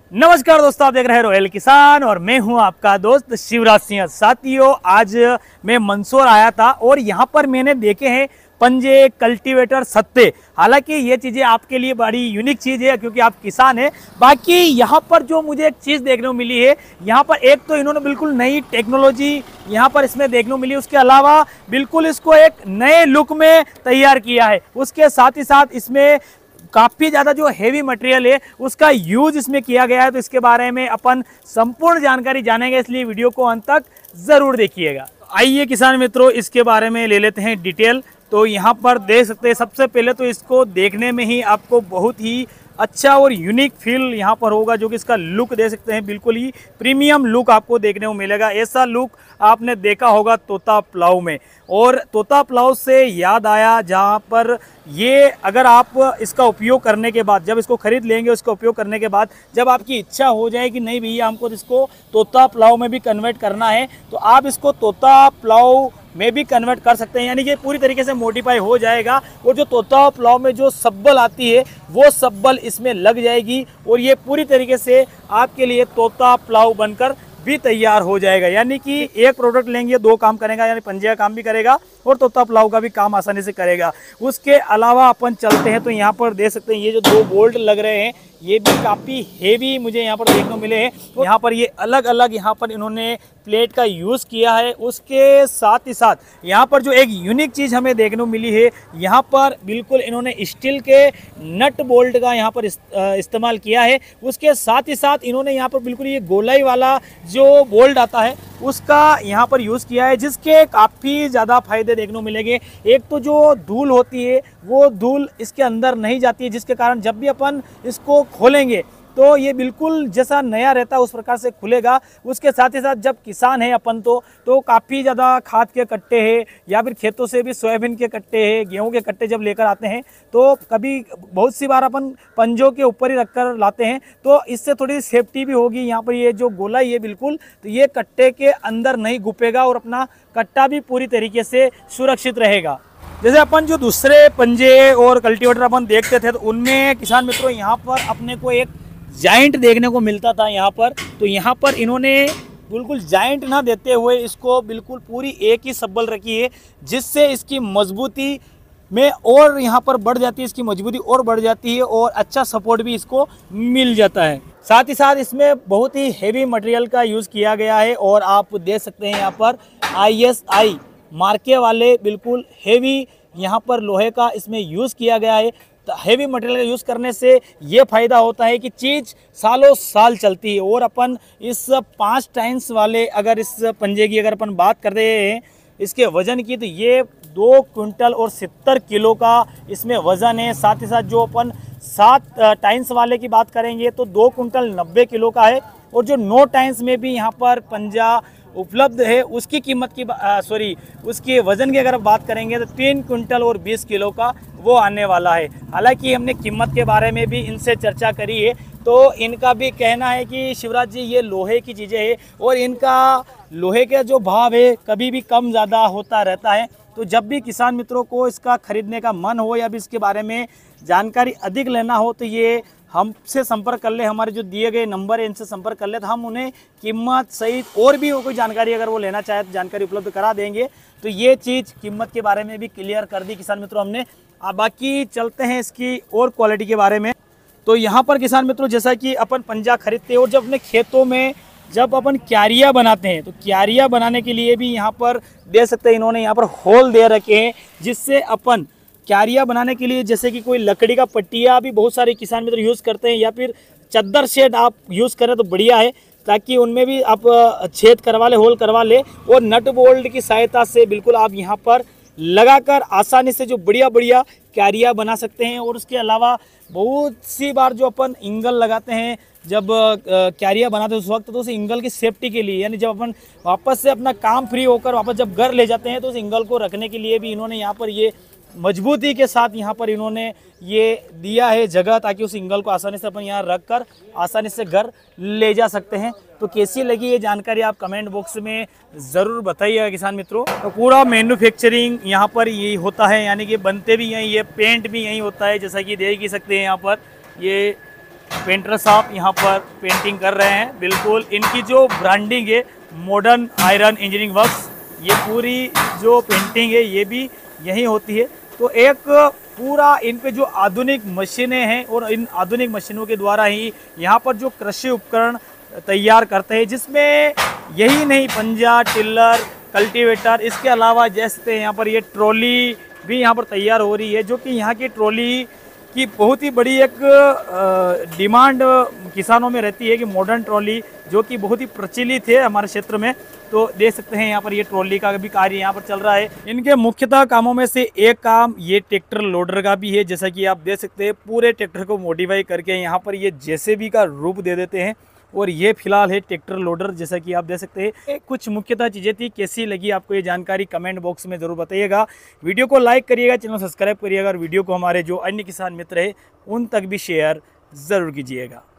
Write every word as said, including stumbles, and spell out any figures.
नमस्कार दोस्तों, आप देख रहे हैं रॉयल किसान और मैं हूं आपका दोस्त शिवराज सिंह। साथियों, आज मैं मंदसौर आया था और यहां पर मैंने देखे हैं पंजे, कल्टीवेटर, सत्ते। हालांकि ये चीज़ें आपके लिए बड़ी यूनिक चीज़ है क्योंकि आप किसान हैं। बाकी यहाँ पर जो मुझे एक चीज़ देखने को मिली है, यहाँ पर एक तो इन्होंने बिल्कुल नई टेक्नोलॉजी यहाँ पर इसमें देखने को मिली, उसके अलावा बिल्कुल इसको एक नए लुक में तैयार किया है। उसके साथ ही साथ इसमें काफ़ी ज़्यादा जो हेवी मटेरियल है उसका यूज इसमें किया गया है। तो इसके बारे में अपन संपूर्ण जानकारी जानेंगे, इसलिए वीडियो को अंत तक ज़रूर देखिएगा। आइए किसान मित्रों, इसके बारे में ले लेते हैं डिटेल। तो यहाँ पर देख सकते हैं, सबसे पहले तो इसको देखने में ही आपको बहुत ही अच्छा और यूनिक फील यहाँ पर होगा, जो कि इसका लुक देख सकते हैं, बिल्कुल ही प्रीमियम लुक आपको देखने को मिलेगा। ऐसा लुक आपने देखा होगा तोता प्लाऊ में। और तोता प्लाऊ से याद आया, जहाँ पर ये अगर आप इसका उपयोग करने के बाद, जब इसको खरीद लेंगे, उसका उपयोग करने के बाद जब आपकी इच्छा हो जाए कि नहीं भैया हमको इसको तोता प्लाऊ में भी कन्वर्ट करना है, तो आप इसको तोता प्लाऊ में भी कन्वर्ट कर सकते हैं। यानी कि पूरी तरीके से मॉडिफाई हो जाएगा और जो तोता प्लाऊ में जो सब्बल आती है वो सब्बल इसमें लग जाएगी और ये पूरी तरीके से आपके लिए तोता प्लाऊ बनकर भी तैयार हो जाएगा। यानी कि एक प्रोडक्ट लेंगे, दो काम करेगा, यानी पंजे का काम भी करेगा और तोता प्लाऊ का भी काम आसानी से करेगा। उसके अलावा अपन चलते हैं तो यहाँ पर देख सकते हैं ये जो दो बोल्ट लग रहे हैं ये भी काफ़ी हेवी मुझे यहाँ पर देखने को मिले हैं। तो यहाँ पर ये अलग अलग यहाँ पर इन्होंने प्लेट का यूज़ किया है। उसके साथ ही साथ यहाँ पर जो एक यूनिक चीज़ हमें देखने को मिली है, यहाँ पर बिल्कुल इन्होंने स्टील के नट बोल्ट का यहाँ पर इस्तेमाल किया है। उसके साथ ही साथ इन्होंने यहाँ पर बिल्कुल ये गोलाई वाला जो बोल्ट आता है उसका यहाँ पर यूज़ किया है, जिसके काफ़ी ज़्यादा फायदे देखने को मिलेंगे। एक तो जो धूल होती है वो धूल इसके अंदर नहीं जाती है, जिसके कारण जब भी अपन इसको खोलेंगे तो ये बिल्कुल जैसा नया रहता है उस प्रकार से खुलेगा। उसके साथ ही साथ जब किसान है अपन तो तो काफ़ी ज़्यादा खाद के कट्टे हैं या फिर खेतों से भी सोयाबीन के कट्टे हैं, गेहूं के कट्टे जब लेकर आते हैं तो कभी बहुत सी बार अपन पंजों के ऊपर ही रखकर लाते हैं, तो इससे थोड़ी सेफ्टी भी होगी। यहाँ पर ये जो गोला ये बिल्कुल तो ये कट्टे के अंदर नहीं घुपेगा और अपना कट्टा भी पूरी तरीके से सुरक्षित रहेगा। जैसे अपन जो दूसरे पंजे और कल्टीवेटर अपन देखते थे तो उनमें किसान मित्रों यहाँ पर अपने को एक जाइंट देखने को मिलता था यहाँ पर। तो यहाँ पर इन्होंने बिल्कुल जाइंट ना देते हुए इसको बिल्कुल पूरी एक ही सब्बल रखी है, जिससे इसकी मजबूती में और यहाँ पर बढ़ जाती है, इसकी मजबूती और बढ़ जाती है और अच्छा सपोर्ट भी इसको मिल जाता है। साथ ही साथ इसमें बहुत ही हेवी मटेरियल का यूज़ किया गया है और आप देख सकते हैं यहाँ पर आई एस आई मार्के वाले बिल्कुल हेवी यहाँ पर लोहे का इसमें यूज़ किया गया है। हेवी मटेरियल का यूज़ करने से ये फ़ायदा होता है कि चीज़ सालों साल चलती है। और अपन इस पाँच टाइम्स वाले अगर इस पंजे की अगर अपन बात कर रहे हैं इसके वज़न की, तो ये दो क्विंटल और सत्तर किलो का इसमें वज़न है। साथ ही साथ जो अपन सात टाइम्स वाले की बात करेंगे तो दो क्विंटल नब्बे किलो का है। और जो नौ टाइम्स में भी यहाँ पर पंजा उपलब्ध है उसकी कीमत की सॉरी उसके वज़न की अगर बात करेंगे तो तीन क्विंटल और बीस किलो का वो आने वाला है। हालांकि हमने कीमत के बारे में भी इनसे चर्चा करी है, तो इनका भी कहना है कि शिवराज जी ये लोहे की चीज़ें हैं और इनका लोहे का जो भाव है कभी भी कम ज़्यादा होता रहता है। तो जब भी किसान मित्रों को इसका खरीदने का मन हो या भी इसके बारे में जानकारी अधिक लेना हो तो ये हमसे संपर्क कर ले, हमारे जो दिए गए नंबर है इनसे संपर्क कर ले, तो हम उन्हें कीमत सहित और भी कोई जानकारी अगर वो लेना चाहे तो जानकारी उपलब्ध करा देंगे। तो ये चीज़ कीमत के बारे में भी क्लियर कर दी किसान मित्रों हमने। अब बाकी चलते हैं इसकी और क्वालिटी के बारे में। तो यहाँ पर किसान मित्रों जैसा कि अपन पंजा खरीदते हैं और जब अपने खेतों में जब अपन क्यारियाँ बनाते हैं तो क्यारियाँ बनाने के लिए भी यहाँ पर दे सकते हैं, इन्होंने यहाँ पर होल दे रखे हैं, जिससे अपन क्यारियाँ बनाने के लिए जैसे कि कोई लकड़ी का पट्टिया भी बहुत सारे किसान मित्र यूज़ करते हैं या फिर चद्दर शेड आप यूज़ करें तो बढ़िया है, ताकि उनमें भी आप छेद करवा ले, होल करवा ले और नट बोल्ट की सहायता से बिल्कुल आप यहाँ पर लगाकर आसानी से जो बढ़िया बढ़िया क्यारियाँ बना सकते हैं। और उसके अलावा बहुत सी बार जो अपन इंगल लगाते हैं जब क्यारियाँ बनाते हैं उस वक्त, तो उस इंगल की सेफ्टी के लिए, यानी जब अपन वापस से अपना काम फ्री होकर वापस जब घर ले जाते हैं तो उस इंगल को रखने के लिए भी इन्होंने यहाँ पर ये मजबूती के साथ यहाँ पर इन्होंने ये दिया है जगह, ताकि उस इंगल को आसानी से अपन यहाँ रख कर आसानी से घर ले जा सकते हैं। तो कैसी लगी ये जानकारी आप कमेंट बॉक्स में ज़रूर बताइएगा किसान मित्रों। तो पूरा मैन्युफैक्चरिंग यहाँ पर यही होता है, यानी कि बनते भी यहीं, ये पेंट भी यहीं होता है, जैसा कि देख ही सकते हैं यहाँ पर ये पेंटर साहब यहाँ पर पेंटिंग कर रहे हैं। बिल्कुल इनकी जो ब्रांडिंग है मॉडर्न आयरन इंजीनियरिंग वर्क्स, ये पूरी जो पेंटिंग है ये भी यही होती है। तो एक पूरा इन पे जो आधुनिक मशीनें हैं और इन आधुनिक मशीनों के द्वारा ही यहाँ पर जो कृषि उपकरण तैयार करते हैं, जिसमें यही नहीं पंजा, टिल्लर, कल्टीवेटर, इसके अलावा जैसे यहाँ पर ये ट्रॉली भी यहाँ पर तैयार हो रही है, जो कि यहाँ की ट्रॉली की बहुत ही बड़ी एक डिमांड किसानों में रहती है कि मॉडर्न ट्रॉली जो कि बहुत ही प्रचलित है हमारे क्षेत्र में। तो देख सकते हैं यहाँ पर ये ट्रॉली का भी कार्य यहाँ पर चल रहा है। इनके मुख्यतः कामों में से एक काम ये ट्रैक्टर लोडर का भी है। जैसा कि आप देख सकते हैं पूरे ट्रैक्टर को मॉडिफाई करके यहाँ पर ये जेसीबी का रूप दे देते हैं और ये फिलहाल है ट्रैक्टर लोडर, जैसा कि आप देख सकते हैं। कुछ मुख्यतः चीज़ें थी, कैसी लगी आपको ये जानकारी कमेंट बॉक्स में ज़रूर बताइएगा। वीडियो को लाइक करिएगा, चैनल सब्सक्राइब करिएगा और वीडियो को हमारे जो अन्य किसान मित्र हैं उन तक भी शेयर ज़रूर कीजिएगा।